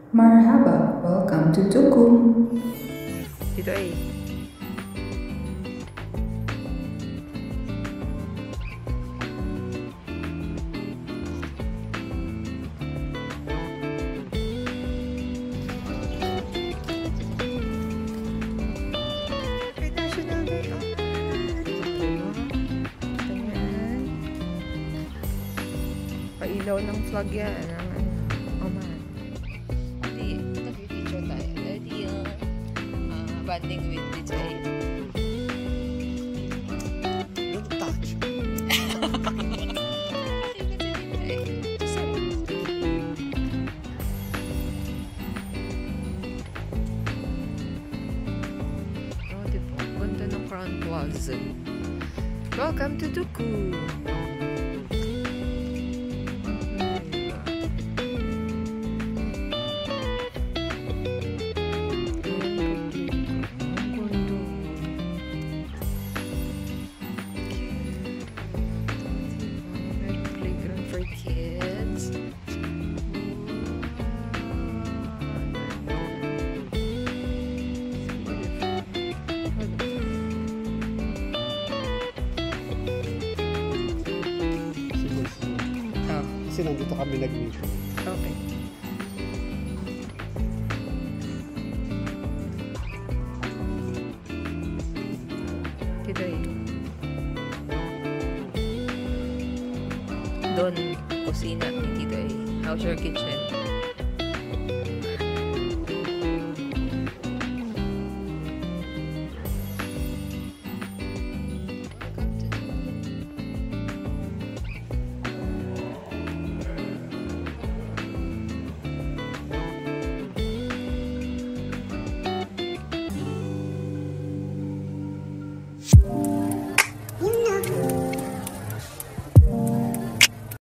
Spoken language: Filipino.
Marhaba, welcome to Tukum. Tito A. National Day. Pailaw ng flag yan. Banding with Rdjah. Don't touch. Oh, diba? Ganda ng Crown Plaza. Welcome to Tuku. Kasi nandito kami nag-meeting. Okay. Tito A. Don Kusina ni Tito A. How's your kitchen?